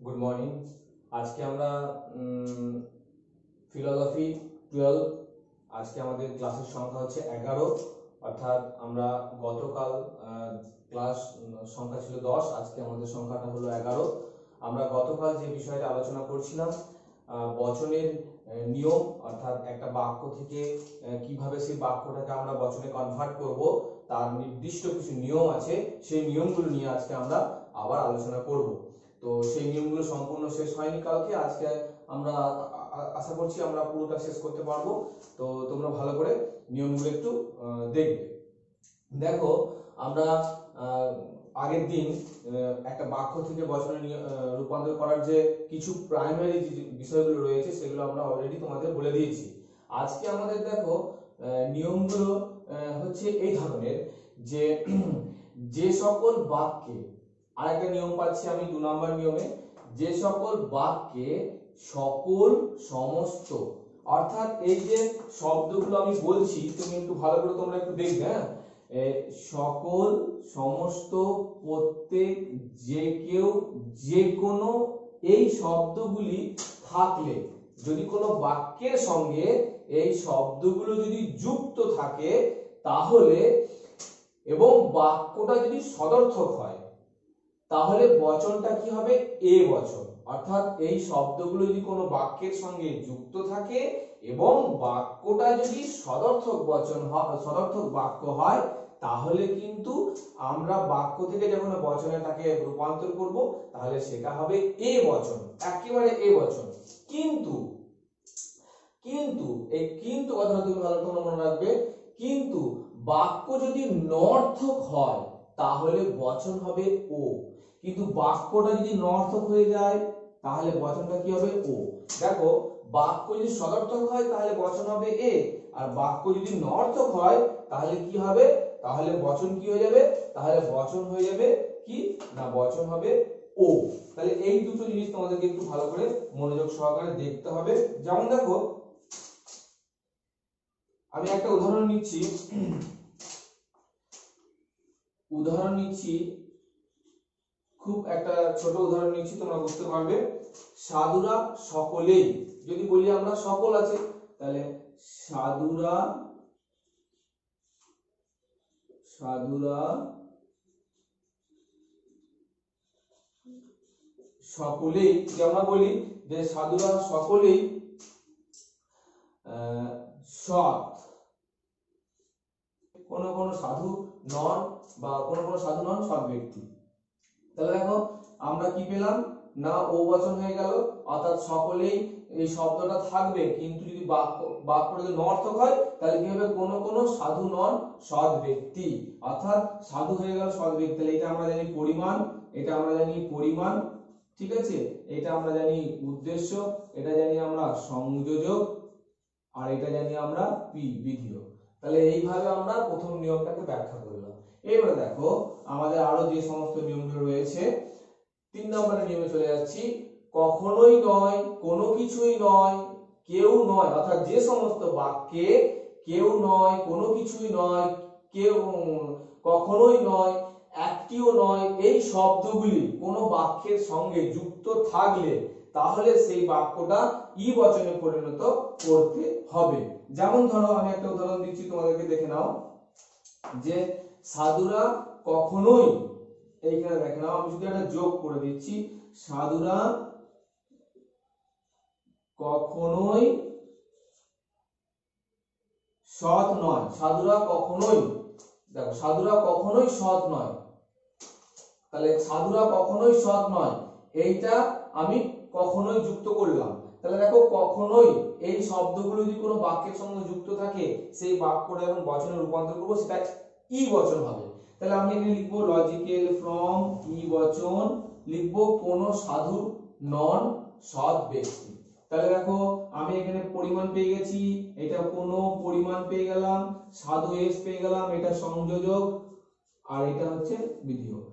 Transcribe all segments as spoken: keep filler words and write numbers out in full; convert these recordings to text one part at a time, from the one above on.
Good morning. আজকে আমরা philosophy twelve, আজকে আমাদের ক্লাসের সংখ্যা হচ্ছে এগারো, অর্থাৎ আমরা গতকাল ক্লাস সংখ্যা ছিল দশ, আজকে আমাদের সংখ্যাটা হলো এগারো। আমরা গতকাল যে বিষয়টা আলোচনা করছিলাম বচনের নিয়ম, অর্থাৎ একটা বাক্য থেকে কিভাবে সেই বাক্যটাকে আমরা বচনে কনভার্ট করব, তার নির্দিষ্ট কিছু নিয়ম আছে। সেই নিয়মগুলো নিয়ে আজকে আমরা আবার আলোচনা করব। তো সেই নিয়মগুলো সম্পূর্ণ শেষ হয়নি কালকে, আজকে আমরা আশা করছি আমরা পুরোটা শেষ করতে পারবো। তো তোমরা ভালো করে নিয়মগুলো একটু দেখবে। দেখো, আমরা আগের দিন একটা বাক্য থেকে বচনে রূপান্তর করার যে কিছু প্রাইমারি বিষয়গুলো রয়েছে সেগুলো আমরা অলরেডি তোমাদের বলে দিয়েছি। আজকে আমাদের দেখো নিয়মগুলো হচ্ছে এই ধরনের যে যে সকল বাক্যে, আরেকটা নিয়ম পাচ্ছি আমি দু নম্বর নিয়মে, যে সকল বাক্যে সকল সমস্ত, অর্থাৎ এই যে শব্দগুলো আমি বলছি তুমি একটু ভালো করে তোমরা একটু দেখবে, হ্যাঁ, সকল সমস্ত প্রত্যেক যে কেউ যে কোনো এই শব্দগুলি থাকলে, যদি কোনো বাক্যের সঙ্গে এই শব্দগুলো যদি যুক্ত থাকে তাহলে, এবং বাক্যটা যদি সদর্থক হয় তাহলে বচনটা কি হবে? এ বচন। অর্থাৎ এই শব্দগুলো যদি কোনো বাক্যের সঙ্গে যুক্ত থাকে এবং বাক্যটা যদি সদর্থক বচন হয়, সদর্থক বাক্য হয়, তাহলে কিন্তু আমরা বাক্য থেকে যখন বচনটাকে রূপান্তর করব তাহলে সেটা হবে এ বচন, একেবারে এ বচন। কিন্তু কিন্তু এই কিন্তু কথাটা তুমি ভালো করে মনে রাখবে, কিন্তু বাক্য যদি নর্থক হয় তাহলে বচন হবে ও, কিন্তু বাক্যটা যদি নর্থক হয়ে যায় তাহলে বচনটা কি হবে? ও। দেখো, বাক্য যদি সদর্থক হয় তাহলে বচন হবে এ, আর বাক্য যদি নর্থক হয় তাহলে কি হবে? তাহলে বচন কি হয়ে যাবে? তাহলে বচন হয়ে যাবে কি না, বচন হবে ও। তাহলে এই দুটো জিনিস তোমাদেরকে একটু ভালো করে মনোযোগ সহকারে দেখতে হবে। যেমন দেখো, আমি একটা উদাহরণ নিচ্ছি উদাহরণ নিচ্ছি খুব একটা ছোট উদাহরণ নিচ্ছি, তোমরা বুঝতে পারবে। সাধুরা সকলেই, যদি বলি আমরা সকল আছে, তাহলে সাধুরা সাধুরা সকলেই, যে আমরা বলি যে সাধুরা সকলেই সৎ, কোন কোন সাধু নন বা কোন কোন সাধু নন সৎ ব্যক্তি। তাহলে দেখো আমরা কি পেলাম না, ও বচন হয়ে গেল, অর্থাৎ সকলেই এই শব্দটা থাকবে, কিন্তু যদি বাক্য বাক্যটা যদি নর্থক হয় তাহলে কি হবে? কোন কোন সাধু নন সৎ ব্যক্তি, অর্থাৎ সাধু হয়ে গেল সৎ ব্যক্তি। তাহলে এটা আমরা জানি পরিমাণ, এটা আমরা জানি পরিমাণ, ঠিক আছে, এটা আমরা জানি উদ্দেশ্য, এটা জানি আমরা সংযোজক, আর এটা জানি আমরা পি বিধিও। তাহলে এইভাবে আমরা প্রথম নিয়মটাকে ব্যাখ্যা করলাম। এবারে দেখো আমাদের আরো যে সমস্ত নিয়মগুলো রয়েছে, তিন নম্বরের নিয়মে চলে যাচ্ছি। কখনোই নয়, কোনো কিছুই নয়, কেউ নয়, অর্থাৎ যে সমস্ত বাক্যে কেউ নয়, কোনো কিছুই নয়, কেউ কখনোই নয়, একটিও নয়, এই শব্দগুলি কোনো বাক্যের সঙ্গে যুক্ত থাকলে তাহলে সেই বাক্যটা ই বচনে পরিণত করতে হবে। যেমন ধরো আমি একটা উদাহরণ দিচ্ছি, তোমাদেরকে দেখে নাও, যে সাধুরা কখনোই, এইখানে দেখে নাও আমি শুধু একটা যোগ করে দিচ্ছি, সাধুরা কখনোই সৎ নয়, সাধুরা কখনোই, দেখো সাধুরা কখনোই সৎ নয়, তাহলে সাধুরা কখনোই সৎ নয়, এইটা আমি কখনোই যুক্ত করলাম। তাহলে দেখো কখনোই এই শব্দগুলো যদি কোনো বাক্যের সঙ্গে যুক্ত থাকে সেই বাক্যটা যখন বচনে রূপান্তর করবো সেটা ই বচন হবে। তাহলে আমি এখানে লিখবো লজিক্যাল ফ্রম ই বচন, লিখবো কোন সাধু নন সৎ ব্যক্তি। তাহলে দেখো আমি এখানে পরিমাণ পেয়ে গেছি, এটা কোনো পরিমাণ পেয়ে গেলাম, সাধু এস পেয়ে গেলাম, এটা সংযোজক, আর এটা হচ্ছে বিধিও।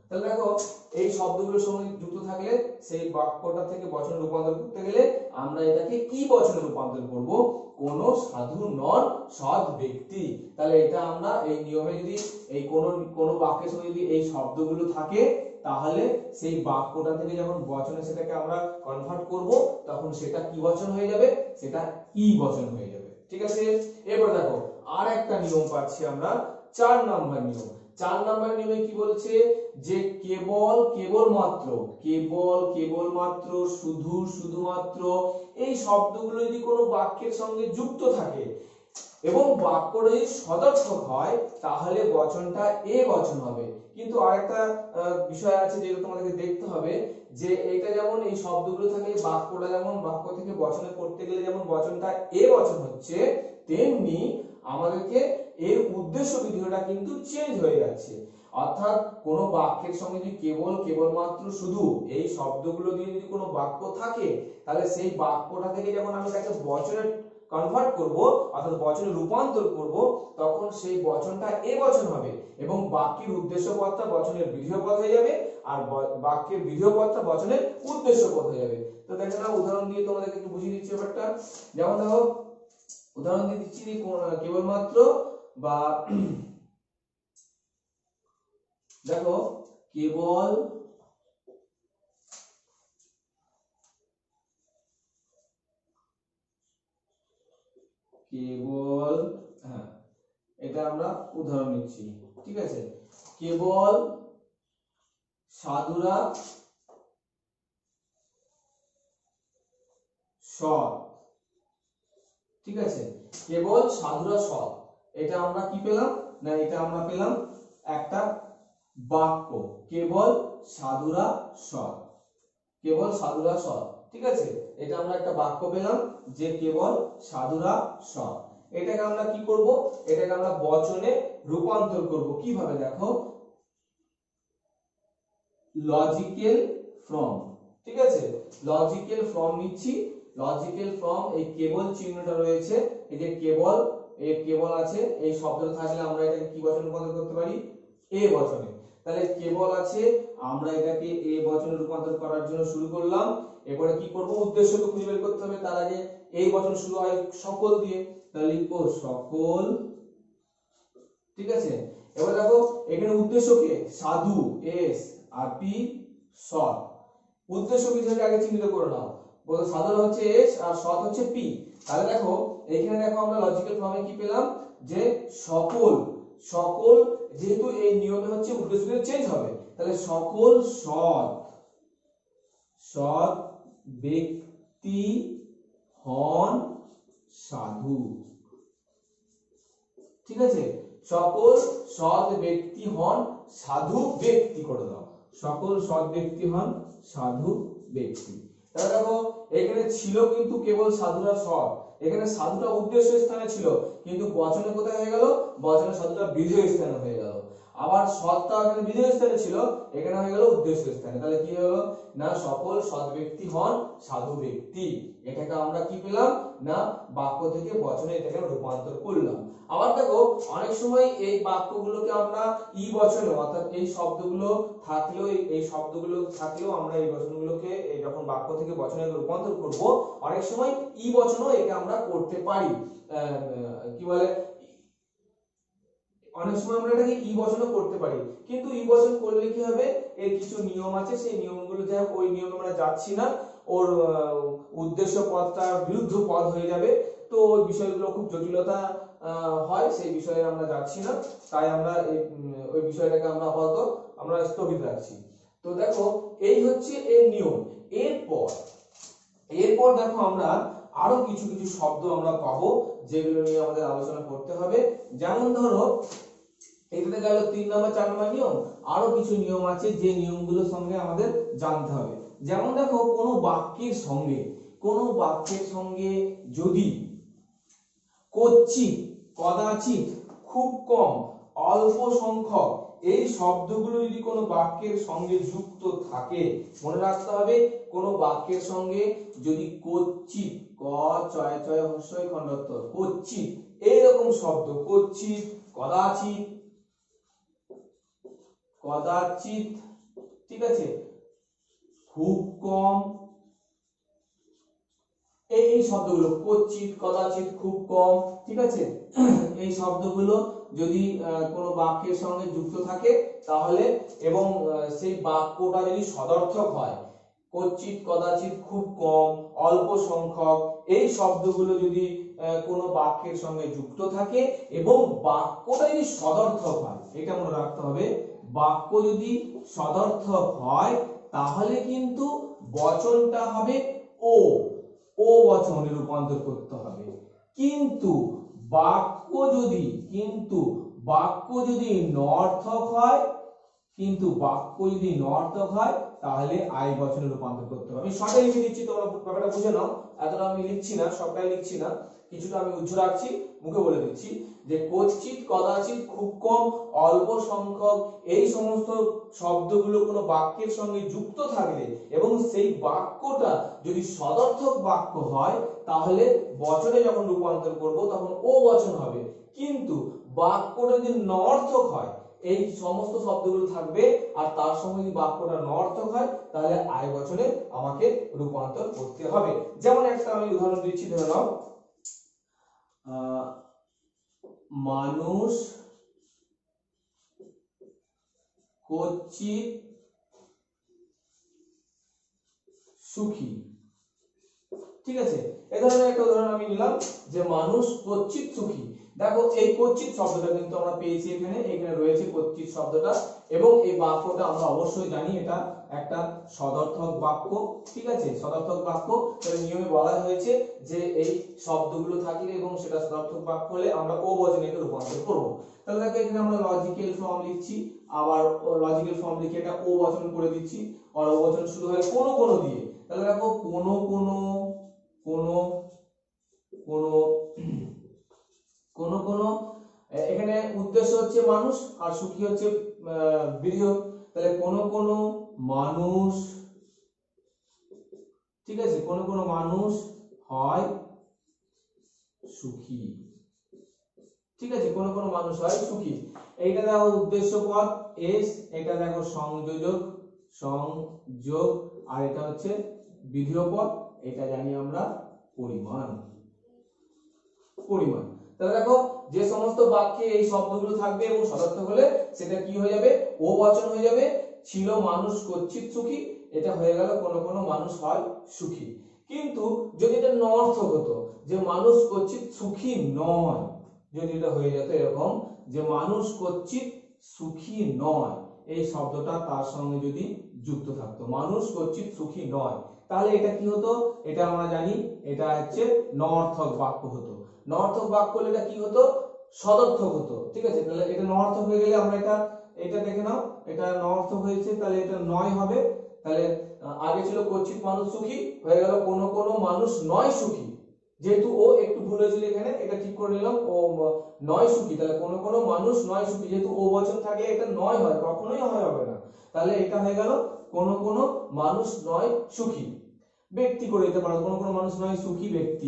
তাহলে দেখো এই শব্দগুলোর সঙ্গে যুক্ত থাকলে সেই বাক্যটা থেকে বচনে রূপান্তর করতে গেলে আমরা এটাকে কি বচনে রূপান্তর করব, কোন সাধু নন সৎ ব্যক্তি। তাহলে এটা আমরা এই নিয়মে যদি এই কোন কোন বাক্যের সঙ্গে যদি এই শব্দগুলো থাকে তাহলে সেই বাক্যটা থেকে যখন বচনে সেটাকে আমরা কনভার্ট করব তখন সেটা কি বচন হয়ে যাবে, সেটা ই বচন হয়ে যাবে। ঠিক আছে, এবার দেখো আর একটা নিয়ম পাচ্ছি আমরা, চার নাম্বার নিয়ম। চার নাম্বার নিয়মে কি বলছে যে কেবল কেবলমাত্র কেবল কেবলমাত্র শুধু শুধুমাত্র এই শব্দগুলো যদি কোনো বাক্যের সঙ্গে যুক্ত থাকে এবং বাক্যটা যদি সদর্থক হয় তাহলে বচনটা এ বচন হবে। কিন্তু আরেকটা বিষয় আছে যেটা তোমাদেরকে দেখতে হবে যে এটা যেমন এই শব্দগুলো থাকে বাক্যটা যেমন বাক্য থেকে বচনে করতে গেলে যেমন বচনটা এ বচন হচ্ছে, তেমনি আমাদেরকে এর উদ্দেশ্য বিধেয়টা কিন্তু চেঞ্জ হয়ে যাচ্ছে। অর্থাৎ কোন বাক্যের সঙ্গে যদি কেবল কেবলমাত্র শুধু এই শব্দগুলো দিয়ে যদি কোনো বাক্য থাকে তাহলে সেই বাক্যটা থেকে যখন আমি তাকে বচনে কনভার্ট করব অর্থাৎ বচনে রূপান্তর করব তখন সেই বচনটা এ বচন হবে এবং বাক্যের উদ্দেশ্য পদটা বচনের বিধেয় পদ হয়ে যাবে আর বাক্যের বিধেয় পদটা বচনের উদ্দেশ্য পদ হয়ে যাবে। তো দেখো না উদাহরণ দিয়ে তোমাদেরকে একটু বুঝিয়ে দিচ্ছি ব্যাপারটা। যেমন দেখো উদাহরণ দিয়ে দিচ্ছি কেবলমাত্র বা দেখো কেবল কেবল হ্যাঁ এটা আমরা উদাহরণ নিচ্ছি। ঠিক আছে, কেবল সাধুরা সৎ। ঠিক আছে, কেবল সাধুরা সৎ, এটা আমরা কি পেলাম না, এটা আমরা পেলাম একটা বাক্য, কেবল সাধুরা সৎ, কেবল সাধুরা সৎ। ঠিক আছে, এটা আমরা একটা বাক্য পেলাম যে কেবল সাধুরা সৎ। এটাকে আমরা কি করব, এটাকে আমরা বচনে রূপান্তর করব কিভাবে, দেখো লজিক্যাল ফ্রম। ঠিক আছে, লজিক্যাল ফ্রম নিচ্ছি, লজিক্যাল ফ্রম এই কেবল চিহ্নটা রয়েছে, এই যে কেবল এই কেবল আছে এই শব্দটা থাকলে আমরা এটাকে কি বচনে রূপান্তর করতে পারি, এ বচনে। তাহলে কেবল আছে আমরা এটাকে এ বচনে রূপান্তর করার জন্য শুরু করলাম। এরপরে কি করব, উদ্দেশ্যকে খুঁজে বের করতে হবে। তার আগে এই বচন শুরু হয় সকল দিয়ে, তাহলে লিখবো সকল। ঠিক আছে, এবার দেখো এখানে উদ্দেশ্য কে, সাধু এস আর পি সৎ। উদ্দেশ্য বিধেয়কে আগে চিহ্নিত করে নাও, বলতো সাধু হচ্ছে এস আর সৎ হচ্ছে পি। তাহলে দেখো এখানে দেখো আমরা লজিক্যাল ফর্মে কি পেলাম যে সকল, সকল যেহেতু এই নিয়মে হচ্ছে উদ্দেশ্য চেঞ্জ হবে তাহলে সকল সৎ সৎ ব্যক্তি হন সাধু। ঠিক আছে, সকল সৎ ব্যক্তি হন সাধু ব্যক্তি করে দাও, সকল সৎ ব্যক্তি হন সাধু ব্যক্তি। তাহলে দেখো এখানে ছিল কিন্তু কেবল সাধুরা সৎ, এখানে সাধুটা উদ্দেশ্য স্থানে ছিল কিন্তু বচনে কোথায় হয়ে গেল, বচনে সাধুটা বিধেয় স্থানে হয়ে গেল। আবার সৎটা এখানে বিধেয় স্থানে ছিল, এখানে হয়ে গেল উদ্দেশ্য স্থানে। তাহলে কি হলো না, সকল সৎ ব্যক্তি হন সাধু ব্যক্তি। এটাকে আমরা কি পেলাম না, বাক্য থেকে বচনে এটাকে রূপান্তর করলাম। আবার দেখো অনেক সময় এই বাক্যগুলোকে আমরা ই বচনে অর্থাৎ এই শব্দগুলো থাকলেও এই শব্দগুলো থাকলেও আমরা এই বচনগুলোকে যখন বাক্য থেকে বচনে রূপান্তর করব অনেক সময় ই বচনও একে আমরা করতে পারি। কি বলে, অনেক সময় আমরা এটাকে ই বচনও করতে পারি, কিন্তু ই বচন করলে কি হবে, এর কিছু নিয়ম আছে, সেই নিয়মগুলো যাই হোক ওই নিয়মে আমরা যাচ্ছি না, ওর উদ্দেশ্য পদটা বিরুদ্ধ পদ হয়ে যাবে, তো ওই বিষয়গুলো খুব জটিলতা হয়, সেই বিষয়ে আমরা যাচ্ছি না, তাই আমরা ওই বিষয়টাকে আমরা আপাতত আমরা স্থগিত রাখছি। তো দেখো এই হচ্ছে এর নিয়ম। এরপর এরপর দেখো আমরা আরো কিছু কিছু শব্দ আমরা পাবো যেগুলো নিয়ে আমাদের আলোচনা করতে হবে। যেমন ধরো এটাতে গেল তিন নম্বর চার নম্বর নিয়ম, আরো কিছু নিয়ম আছে যে নিয়মগুলোর সঙ্গে আমাদের জানতে হবে। যেমন দেখো কোনো বাক্যের সঙ্গে কোনো বাক্যের সঙ্গে যদি কচ্ছিৎ, কদাচিৎ, খুব কম, অল্প সংখ্যক এই শব্দগুলো যদি কোনো বাক্যের সঙ্গে যুক্ত থাকে, মনে রাখতে হবে কোনো বাক্যের সঙ্গে যদি কচ্ছিৎ, ক চয় চয় হস্যই খণ্ডত্ব, কচ্ছিৎ এইরকম শব্দ, কচ্ছিৎ, কদাচিৎ, কদাচিৎ ঠিক আছে, খুব কম, এই এই শব্দগুলো কচিত, কদাচিৎ, খুব কম, ঠিক আছে, এই শব্দগুলো যদি কোনো বাক্যের সঙ্গে যুক্ত থাকে তাহলে এবং সেই বাক্যটা যদি সদর্থক হয়, কচিত, কদাচিৎ, খুব কম, অল্প সংখ্যক, এই শব্দগুলো যদি কোনো বাক্যের সঙ্গে যুক্ত থাকে এবং বাক্যটা যদি সদর্থক হয়, এটা মনে রাখতে হবে, বাক্য যদি সদর্থক হয় তাহলে কিন্তু বচনটা হবে ও ও বচনে রূপান্তর করতে হবে। কিন্তু বাক্য যদি কিন্তু বাক্য যদি নর্থক হয় কিন্তু বাক্য যদি নর্থক হয় তাহলে আই বচনে রূপান্তর করতে হবে। আমি শর্টে লিখে দিচ্ছি, তোমরা ব্যাপারটা বুঝে নাও, এতটা আমি লিখছি না, সবটাই লিখছি না, কিছুটা আমি উজ্জ্ব রাখছি, মুখে বলে দিচ্ছি যে কচিত, কদাচিৎ, খুব কম, অল্প সংখ্যক, এই সমস্ত শব্দগুলো কোনো বাক্যের সঙ্গে যুক্ত থাকলে এবং সেই বাক্যটা যদি সদর্থক বাক্য হয় তাহলে বচনে যখন রূপান্তর করব তখন ও বচন হবে। কিন্তু বাক্যটা যদি নর্থক হয়, এই সমস্ত শব্দগুলো থাকবে আর তার সঙ্গে যদি বাক্যটা নর্থক হয় তাহলে আই বচনে আমাকে রূপান্তর করতে হবে। যেমন একটা আমি উদাহরণ দিচ্ছি, ধরে নাও মানুষ কচিত সুখী, ঠিক আছে, এই ধরনের একটা উদাহরণ আমি নিলাম যে মানুষ কচিত সুখী। দেখো এই কচিত শব্দটা কিন্তু আমরা পেয়েছি, এখানে এখানে রয়েছে কচিত শব্দটা এবং এই বাক্যটা আমরা অবশ্যই জানি এটা একটা সদর্থক বাক্য, ঠিক আছে, সদর্থক বাক্য। তাহলে নিয়মে বলা হয়েছে যে এই শব্দগুলো থাকলে এবং সেটা সদর্থক বাক্য হলে আমরা ও বচনে রূপান্তর করব। তাহলে দেখো এখানে আমরা লজিক্যাল ফর্ম লিখছি, আবার লজিক্যাল ফর্ম লিখে এটা ও বচন করে দিচ্ছি, আর ও বচন শুরু হয় কোনো কোনো দিয়ে। তাহলে দেখো কোনো কোনো কোনো কোনো কোনো কোনো এখানে উদ্দেশ্য হচ্ছে মানুষ আর সুখী হচ্ছে বিধেয়। তাহলে কোনো কোনো মানুষ, ঠিক আছে, কোনো কোনো মানুষ হয় সুখী, ঠিক আছে, কোনো কোনো মানুষ হয় সুখী। এইটা দেখো উদ্দেশ্য পদ এস, এটা দেখো সংযোজক সংযোগ, আর এটা হচ্ছে বিধেয় পদ, এটা জানি আমরা পরিমাণ পরিমাণ। তাহলে দেখো যে সমস্ত বাক্যে এই শব্দগুলো থাকবে এবং সদর্থক হলে সেটা কি হয়ে যাবে, ও বচন হয়ে যাবে। ছিল মানুষ কচিত সুখী, এটা হয়ে গেল কোনো কোনো মানুষ হয় সুখী। কিন্তু যদি এটা নর্থক হতো যে মানুষ কচিত সুখী নয়, যদি এটা হয়ে যেত এরকম যে মানুষ কচিত সুখী নয়, এই শব্দটা তার সঙ্গে যদি যুক্ত থাকতো, মানুষ কচিত সুখী নয়, তাহলে এটা কি হতো, এটা আমরা জানি এটা হচ্ছে নর্থক বাক্য হতো। নর্থক বাক্য হলে এটা কি হতো, সদর্থক হতো, ঠিক আছে। তাহলে এটা নর্থক হয়ে গেলে আমরা এটা এটা দেখে নাও, এটা নর্থক হয়েছে, তাহলে এটা নয় হবে। তাহলে আগে ছিল কচিত মানুষ সুখী, হয়ে গেল কোনো কোনো মানুষ নয় সুখী, যেহেতু ও একটু ভুল হয়েছিল এখানে, এটা ঠিক করে নিলাম, ও নয় সুখী। তাহলে কোনো কোনো মানুষ নয় সুখী, যেহেতু ও বচন থাকলে এটা নয় হয়, কখনোই হয় হবে না, তাহলে এটা হয়ে গেল কোনো কোনো মানুষ নয় সুখী। ব্যক্তি করে দিতে পারো, কোনো কোনো মানুষ নয় সুখী ব্যক্তি,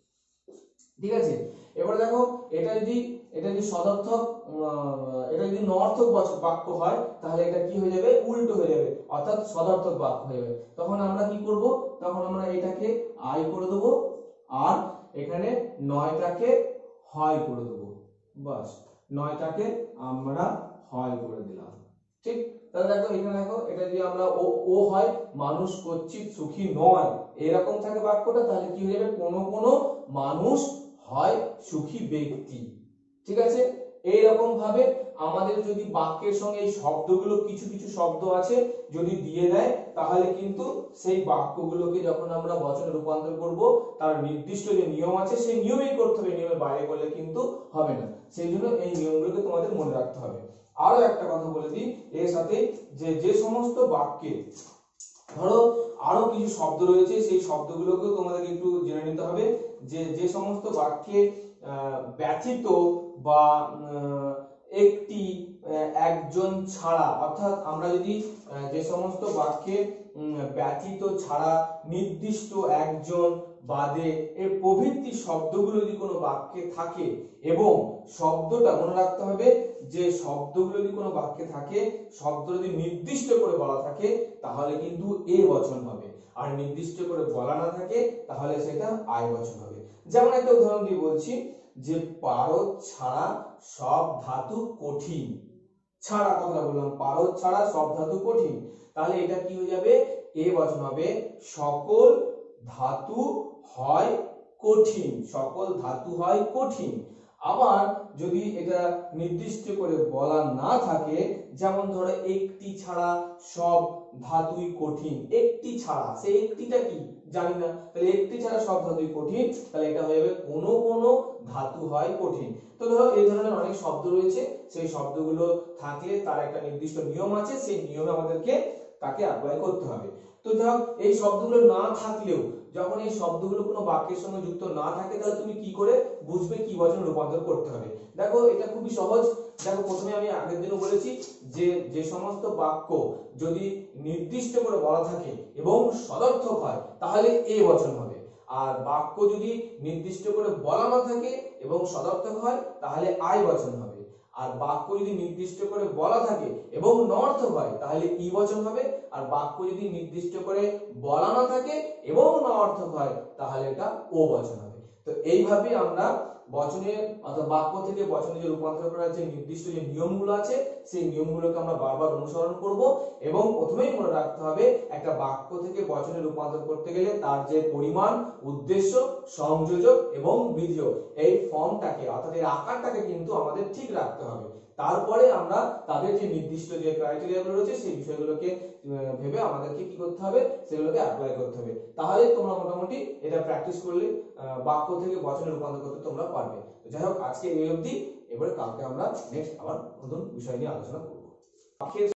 ঠিক আছে। এবার দেখো এটা যদি এটা যদি সদর্থক এটা যদি নর্থক বাক্য হয় তাহলে এটা কি হয়ে যাবে, উল্টো হয়ে যাবে, অর্থাৎ সদর্থক বাক্য হয়ে যাবে। তখন আমরা কি করব, তখন আমরা এটাকে আই করে দেব আর এখানে নয়টাকে হয় করে দেব, বাস নয়টাকে আমরা হয় করে দিলাম, ঠিক। তাহলে দেখো এখানে দেখো এটা যদি আমরা ও ও হয় মানুষ কচিত সুখী নয় এরকম থাকে বাক্যটা, তাহলে কি হয়ে যাবে, কোনো কোনো মানুষ হয় সুখী ব্যক্তি, ঠিক আছে। এইরকম ভাবে আমাদের যদি বাক্যের সঙ্গে এই শব্দগুলো কিছু কিছু শব্দ আছে যদি দিয়ে দেয় তাহলে কিন্তু সেই বাক্যগুলোকে যখন আমরা বচনে রূপান্তর করব তার নির্দিষ্ট যে নিয়ম আছে সেই নিয়মেই করতে হবে, নিয়মের বাইরে করলে কিন্তু হবে না। সেই জন্য এই নিয়মগুলোকে তোমাদের মনে রাখতে হবে। আরো একটা কথা বলে দিই এর সাথে, যে যে সমস্ত বাক্যে ধরো আরো কিছু শব্দ রয়েছে সেই শব্দগুলোকে তোমাদের একটু জেনে নিতে হবে, যে যে সমস্ত বাক্যে ব্যতীত বা একটি একজন ছাড়া, অর্থাৎ আমরা যদি যে সমস্ত বাক্যে ব্যতীত ছাড়া নির্দিষ্ট একজন বাদে এই প্রভৃতি শব্দগুলো যদি কোনো বাক্যে থাকে এবং শব্দটা মনে রাখতে হবে যে শব্দগুলো যদি কোনো বাক্যে থাকে, শব্দ যদি নির্দিষ্ট করে বলা থাকে তাহলে কিন্তু এ বচন হবে, আর নির্দিষ্ট করে বলা না থাকে তাহলে সেটা আই বচন হবে। যেমন একটা উদাহরণ দিয়ে বলছি যে পারদ ছাড়া সব ধাতু কঠিন। ছাড়া কথা বললাম, পারদ ছাড়া সব ধাতু কঠিন, তাহলে এটা কি হয়ে যাবে, এ বচন হবে। সকল ধাতু হয় কঠিন, সকল ধাতু হয় কঠিন। আবার যদি এটা নির্দিষ্ট করে বলা না থাকে, যেমন ধরো একটি ছাড়া সব ধাতুই কঠিন, একটি ছাড়া, সেই একটিটা কি জানি না, তাহলে একটি ছাড়া সব ধাতুই কঠিন, তাহলে এটা হয়ে যাবে কোনো কোনো ধাতু হয় কঠিন। তো ধরো এই ধরনের অনেক শব্দ রয়েছে, সেই শব্দগুলো থাকলে তার একটা নির্দিষ্ট নিয়ম আছে, সেই নিয়মে আমাদেরকে তাকে অ্যাপ্লাই করতে হবে। তো ধরো এই শব্দগুলো না থাকলেও, যখন এই শব্দগুলো কোনো বাক্যের সঙ্গে যুক্ত না থাকে, তাহলে তুমি কি করে বুঝবে কি বচনে রূপান্তর করতে হবে? দেখো এটা খুবই সহজ। দেখো প্রথমে আমি আগের দিনও বলেছি যে যে সমস্ত বাক্য যদি নির্দিষ্ট করে বলা থাকে এবং সদর্থক হয় তাহলে এ বচন হবে, আর বাক্য যদি নির্দিষ্ট করে বলা না থাকে এবং সদর্থক হয় তাহলে আই বচন হবে, আর বাক্য যদি নির্দিষ্ট করে বলা থাকে এবং নঅর্থক হয় তাহলে ই বচন হবে, আর বাক্য যদি নির্দিষ্ট করে বলা না থাকে এবং নঅর্থক হয় তাহলে এটা ও বচন হবে। তো এইভাবে আমরা বচনে অর্থাৎ বাক্য থেকে বচনে যে রূপান্তর করার যে নির্দিষ্ট যে নিয়মগুলো আছে সেই নিয়মগুলোকে আমরা বারবার অনুসরণ করব, এবং প্রথমেই মনে রাখতে হবে একটা বাক্য থেকে বচনে রূপান্তর করতে গেলে তার যে পরিমাণ, উদ্দেশ্য, সংযোজক এবং বিধেয়, এই ফর্মটাকে অর্থাৎ এর আকারটাকে কিন্তু আমাদের ঠিক রাখতে হবে। তারপরে আমরা তাদের যে নির্দিষ্ট যে ক্রাইটেরিয়াগুলো রয়েছে সেই বিষয়গুলোকে ভেবে আমাদেরকে কি করতে হবে, সেগুলোকে অ্যাপ্লাই করতে হবে। তাহলে তোমরা মোটামুটি এটা প্র্যাকটিস করলে বাক্য থেকে বচনে রূপান্তর করতে তোমরা পারবে। যাই হোক, আজকে এই অবধি। এবারে কালকে আমরা নেক্সট আবার নতুন বিষয় নিয়ে আলোচনা করব।